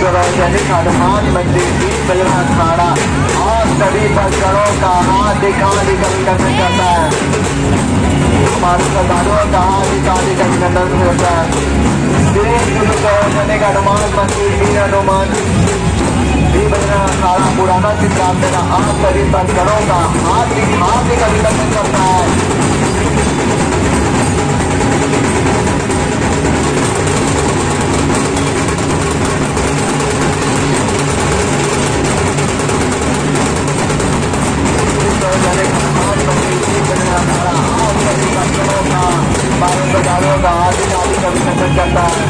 सार्वजनिक हनुमान मंदिर बीच बजना अखाड़ा और सभी भक्तों का हार्दिक हार्दिक अभिनंदन करता है। हमारे श्रद्धालुओं का हार्दिक अभिनंदन करता है। श्री सार्वजनिक हनुमान मंदिर वीर हनुमान भी बजना अखाड़ा पुराना चित्राम देना आप सभी भक्तों का हार्दिक हार्दिक अभिनंदन करता है। अभिनंदन करता है।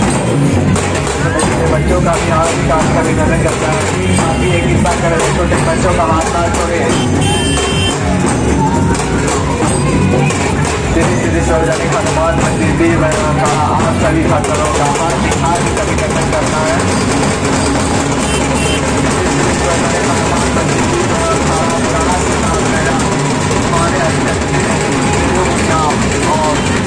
बच्चों का भी हार्दिक अभिनंदन करता है। आप भी एक हिस्सा करें, छोटे बच्चों का हाथ ना छोड़े। श्री सार्वजनिक हनुमान मंदिर भी बना था। आप सभी भक्तों का हार्दिक हार्दिक अभिनंदन करता है। हनुमान मंदिर भी बना था। हमारे और